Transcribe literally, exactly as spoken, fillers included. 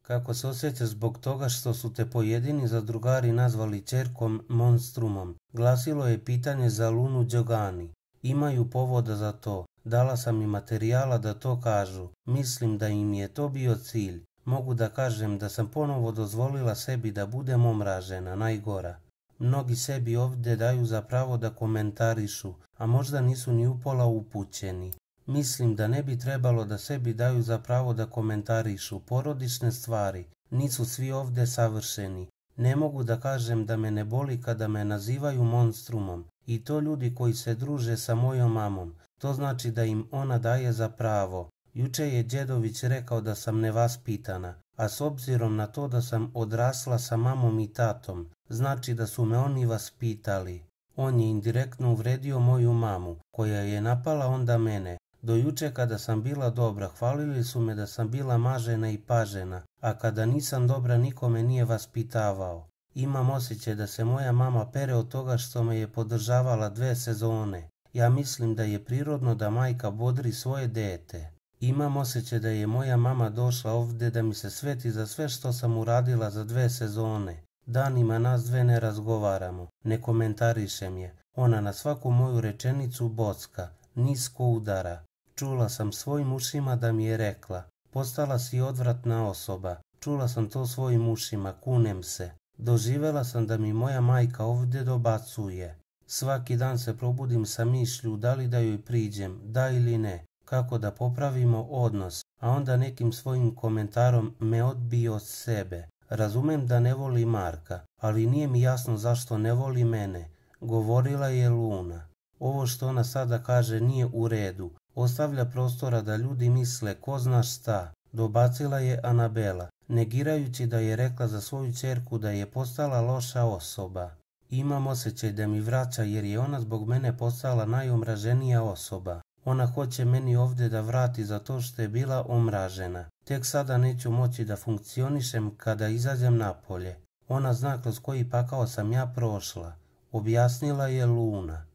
kako se osjećaš zbog toga što su te pojedini zadrugari nazvali ćerkom monstrumom. Glasilo je pitanje za Lunu Đogani. Imaju povoda za to. Dala sam im materijala da to kažu. Mislim da im je to bio cilj. Mogu da kažem da sam ponovo dozvolila sebi da budem omražena, najgora. Mnogi sebi ovdje daju za pravo da komentarišu, a možda nisu ni upola upućeni. Mislim da ne bi trebalo da sebi daju za pravo da komentarišu porodične stvari. Nisu svi ovdje savršeni. Ne mogu da kažem da me ne boli kada me nazivaju monstrumom. I to ljudi koji se druže sa mojom mamom. To znači da im ona daje za pravo. Juče je Đedović rekao da sam nevaspitana, a s obzirom na to da sam odrasla sa mamom i tatom, znači da su me oni vaspitali. On je indirektno uvredio moju mamu, koja je napala onda mene. Do juče kada sam bila dobra, hvalili su me da sam bila mažena i pažena, a kada nisam dobra niko me nije vaspitavao. Imam osjećaj da se moja mama pere od toga što me je podržavala dve sezone. Ja mislim da je prirodno da majka bodri svoje dete. Imam osjećaj da je moja mama došla ovdje da mi se sveti za sve što sam uradila za dve sezone. Danima nas dve ne razgovaramo, ne komentarišem je. Ona na svaku moju rečenicu bocka, nisko udara. Čula sam svojim ušima da mi je rekla, postala si odvratna osoba. Čula sam to svojim ušima, kunem se. Doživela sam da mi moja majka ovdje dobacuje. Svaki dan se probudim sa mišlju da li da joj priđem, da ili ne, kako da popravimo odnos, a onda nekim svojim komentarom me odbije od sebe. Razumem da ne voli Marka, ali nije mi jasno zašto ne voli mene. Govorila je Luna. Ovo što ona sada kaže nije u redu. Ostavlja prostora da ljudi misle ko zna šta. Dobacila je Anabela, negirajući da je rekla za svoju ćerku da je postala loša osoba. Imam osjećaj da mi vraća jer je ona zbog mene postala najomraženija osoba. Ona hoće meni ovdje da vrati za to što je bila omražena. Tek sada neću moći da funkcionišem kada izađem napolje. Ona zna kroz koji pakao sam ja prošla, objasnila je Luna.